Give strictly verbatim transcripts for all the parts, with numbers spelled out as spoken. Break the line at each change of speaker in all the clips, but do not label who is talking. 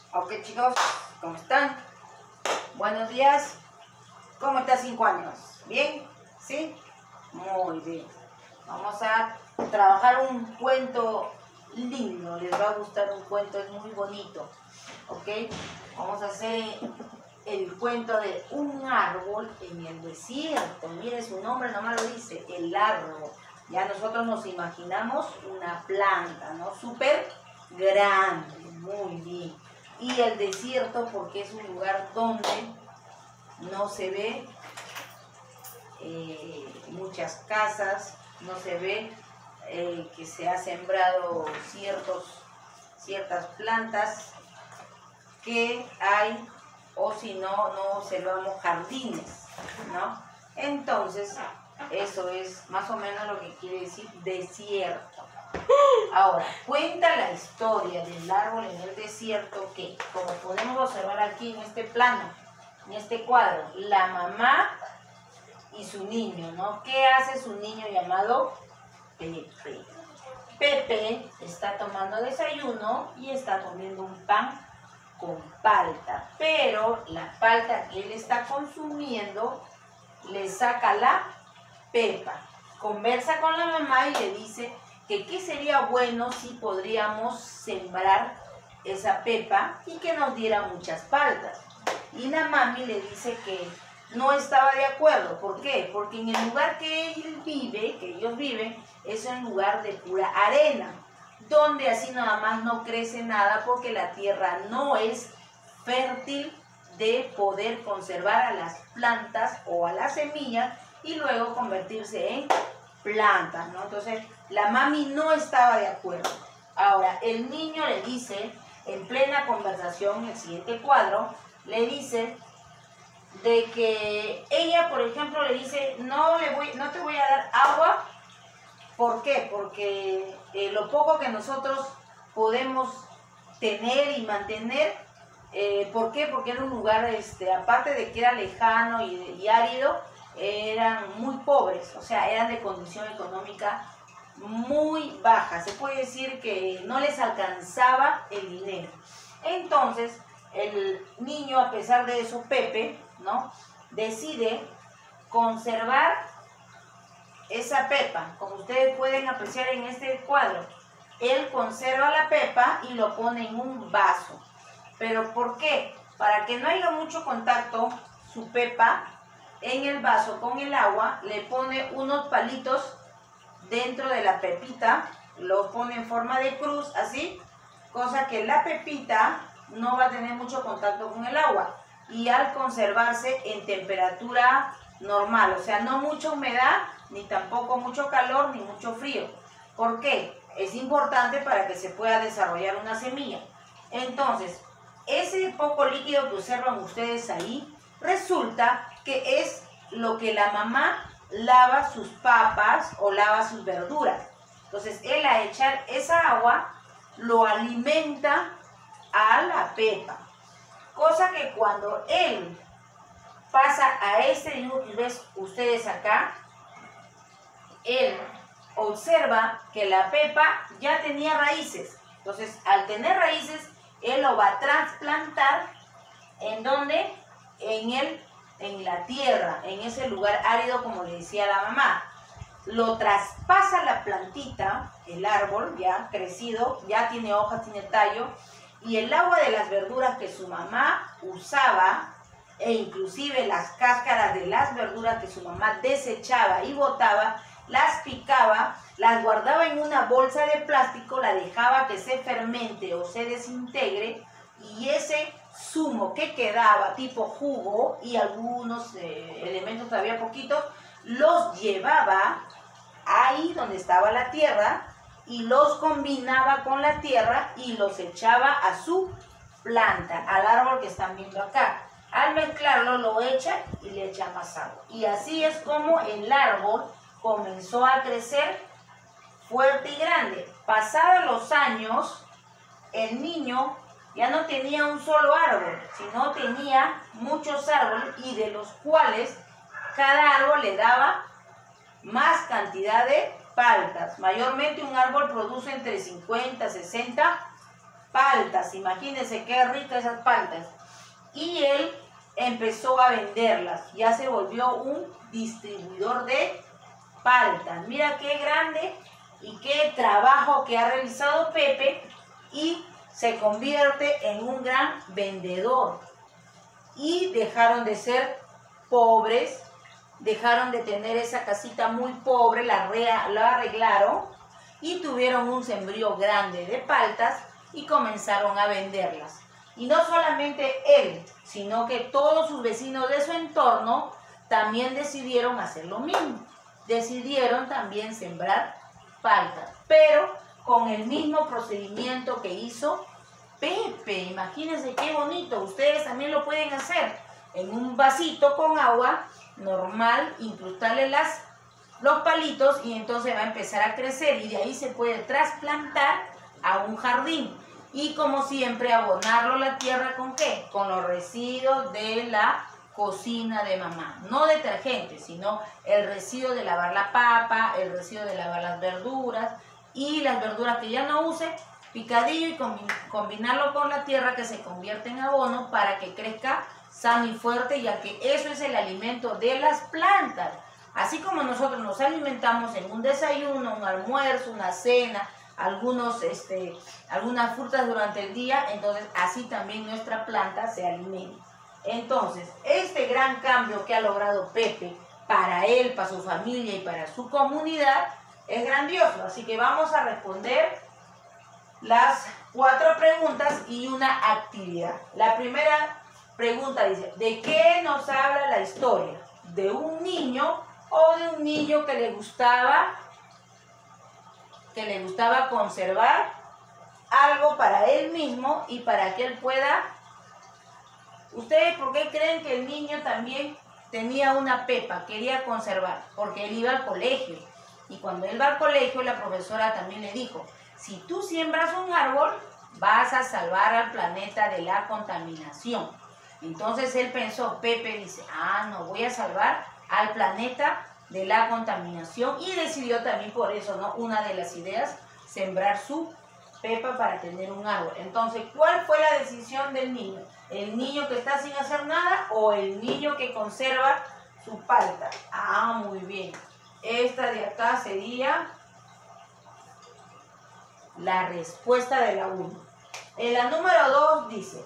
Ok, chicos, ¿cómo están? Buenos días. ¿Cómo está cinco años? ¿Bien? ¿Sí? Muy bien. Vamos a trabajar un cuento lindo. Les va a gustar un cuento, es muy bonito. ¿Ok? Vamos a hacer el cuento de un árbol en el desierto. Mire, su nombre nomás lo dice, el árbol. Ya nosotros nos imaginamos una planta, ¿no? Súper grande, muy bien. Y el desierto porque es un lugar donde no se ve eh, muchas casas, no se ve eh, que se ha sembrado ciertos, ciertas plantas que hay, o si no, no observamos jardines, ¿no? Entonces, eso es más o menos lo que quiere decir desierto. Ahora, cuenta la historia del árbol en el desierto que, como podemos observar aquí en este plano, en este cuadro, la mamá y su niño, ¿no? ¿Qué hace su niño llamado Pepe? Pepe está tomando desayuno y está comiendo un pan con palta, pero la palta que él está consumiendo le saca la pepa. Conversa con la mamá y le dice que qué sería bueno si podríamos sembrar esa pepa y que nos diera muchas paltas. Y la mami le dice que no estaba de acuerdo. ¿Por qué? Porque en el lugar que él vive, que ellos viven, es un lugar de pura arena, donde así nada más no crece nada porque la tierra no es fértil de poder conservar a las plantas o a las semillas y luego convertirse en plantas, ¿no? Entonces, la mami no estaba de acuerdo. Ahora, el niño le dice, en plena conversación, en el siguiente cuadro, le dice de que ella, por ejemplo, le dice, no, le voy, no te voy a dar agua. ¿Por qué? Porque eh, lo poco que nosotros podemos tener y mantener, eh, ¿por qué? Porque era un lugar, este, aparte de que era lejano y, y árido, eran muy pobres, o sea, eran de condición económica muy baja. Se puede decir que no les alcanzaba el dinero. Entonces, el niño, a pesar de eso, Pepe, ¿no?, decide conservar esa pepa. Como ustedes pueden apreciar en este cuadro, él conserva la pepa y lo pone en un vaso. ¿Pero por qué? Para que no haya mucho contacto su pepa en el vaso con el agua, le pone unos palitos dentro de la pepita, los pone en forma de cruz, así, cosa que la pepita no va a tener mucho contacto con el agua y al conservarse en temperatura normal, o sea, no mucha humedad, ni tampoco mucho calor, ni mucho frío. ¿Por qué? Es importante para que se pueda desarrollar una semilla. Entonces, ese poco líquido que observan ustedes ahí, resulta que es lo que la mamá lava sus papas o lava sus verduras. Entonces, él al echar esa agua, lo alimenta a la pepa. Cosa que cuando él pasa a este dibujo que ves ustedes acá, él observa que la pepa ya tenía raíces. Entonces, al tener raíces, él lo va a trasplantar en donde, en el, en la tierra, en ese lugar árido, como le decía la mamá. Lo traspasa la plantita, el árbol ya crecido, ya tiene hojas, tiene tallo, y el agua de las verduras que su mamá usaba, e inclusive las cáscaras de las verduras que su mamá desechaba y botaba, las picaba, las guardaba en una bolsa de plástico, la dejaba que se fermente o se desintegre, y ese zumo que quedaba, tipo jugo y algunos eh, elementos todavía poquitos, los llevaba ahí donde estaba la tierra y los combinaba con la tierra y los echaba a su planta, al árbol que están viendo acá. Al mezclarlo lo echa y le echa más agua. Y así es como el árbol comenzó a crecer fuerte y grande. Pasados los años, el niño ya no tenía un solo árbol, sino tenía muchos árboles, y de los cuales cada árbol le daba más cantidad de paltas. Mayormente un árbol produce entre cincuenta, sesenta paltas, imagínense qué ricas esas paltas. Y él empezó a venderlas, ya se volvió un distribuidor de paltas. Mira qué grande y qué trabajo que ha realizado Pepe, y se convierte en un gran vendedor. Y dejaron de ser pobres, dejaron de tener esa casita muy pobre, la, rea, la arreglaron y tuvieron un sembrío grande de paltas y comenzaron a venderlas. Y no solamente él, sino que todos sus vecinos de su entorno también decidieron hacer lo mismo. Decidieron también sembrar paltas, pero con el mismo procedimiento que hizo Pepe. Imagínense qué bonito. Ustedes también lo pueden hacer. En un vasito con agua normal, incrustarle las, los palitos, y entonces va a empezar a crecer, y de ahí se puede trasplantar a un jardín. Y como siempre, abonarlo la tierra ¿con qué? Con los residuos de la cocina de mamá. No detergente, sino el residuo de lavar la papa, el residuo de lavar las verduras, y las verduras que ya no use, picadillo, y combinarlo con la tierra, que se convierte en abono para que crezca sano y fuerte, ya que eso es el alimento de las plantas. Así como nosotros nos alimentamos en un desayuno, un almuerzo, una cena, algunos, este, algunas frutas durante el día, entonces así también nuestra planta se alimenta. Entonces, este gran cambio que ha logrado Pepe para él, para su familia y para su comunidad es grandioso. Así que vamos a responder las cuatro preguntas y una actividad. La primera pregunta dice: ¿de qué nos habla la historia? ¿De un niño o de un niño que le gustaba que le gustaba conservar algo para él mismo y para que él pueda? ¿Ustedes por qué creen que el niño también tenía una pepa, quería conservar? Porque él iba al colegio, y cuando él va al colegio, la profesora también le dijo: si tú siembras un árbol, vas a salvar al planeta de la contaminación. Entonces él pensó, Pepe dice, ah, no, voy a salvar al planeta de la contaminación, y decidió también por eso, ¿no? Una de las ideas, sembrar su pepa para tener un árbol. Entonces, ¿cuál fue la decisión del niño? ¿El niño que está sin hacer nada o el niño que conserva su palta? Ah, muy bien. Esta de acá sería la respuesta de la uno. En la número dos dice,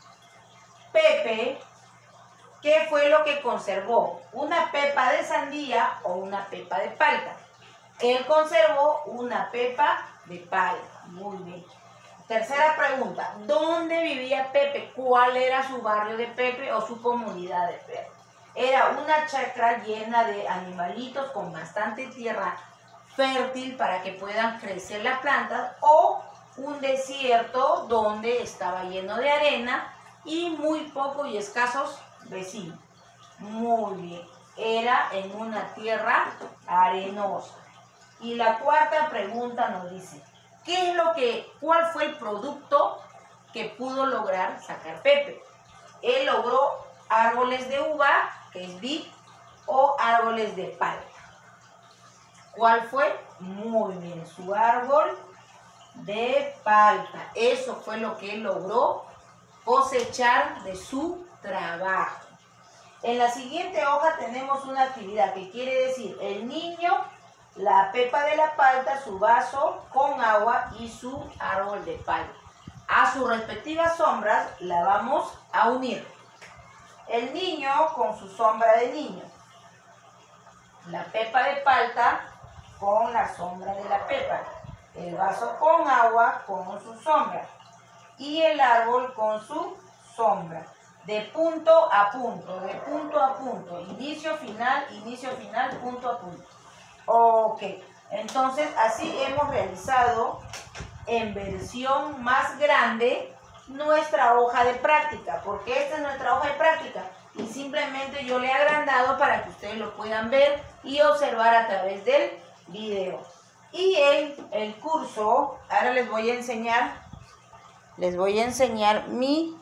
Pepe, ¿qué fue lo que conservó? ¿Una pepa de sandía o una pepa de palta? Él conservó una pepa de palta. Muy bien. Tercera pregunta, ¿dónde vivía Pepe? ¿Cuál era su barrio de Pepe o su comunidad de Pepe? Era una chacra llena de animalitos con bastante tierra fértil para que puedan crecer las plantas, o un desierto donde estaba lleno de arena y muy pocos y escasos vecinos. Muy bien, era en una tierra arenosa. Y la cuarta pregunta nos dice, ¿qué es lo que, cuál fue el producto que pudo lograr sacar Pepe? Él logró árboles de uva, que es vid, o árboles de palta. ¿Cuál fue? Muy bien, su árbol de palta. Eso fue lo que él logró cosechar de su trabajo. En la siguiente hoja tenemos una actividad que quiere decir el niño, la pepa de la palta, su vaso con agua y su árbol de palta. A sus respectivas sombras la vamos a unir. El niño con su sombra de niño. La pepa de palta con la sombra de la pepa. El vaso con agua con su sombra. Y el árbol con su sombra. De punto a punto, de punto a punto. Inicio, final, inicio, final, punto a punto. Ok, entonces así hemos realizado en versión más grande nuestra hoja de práctica, porque esta es nuestra hoja de práctica y simplemente yo le he agrandado para que ustedes lo puedan ver y observar a través del video. Y en el curso, ahora les voy a enseñar, les voy a enseñar mi...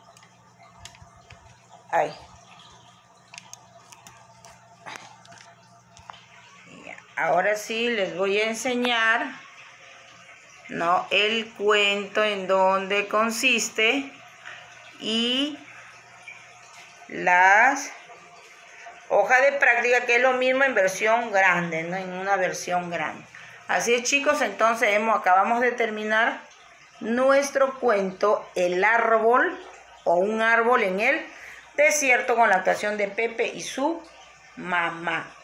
Ay. Ahora sí les voy a enseñar ¿no? El cuento, en dónde consiste y las hojas de práctica, que es lo mismo en versión grande, ¿no? En una versión grande. Así es, chicos, entonces hemos, acabamos de terminar nuestro cuento El árbol o un árbol en el desierto con la actuación de Pepe y su mamá.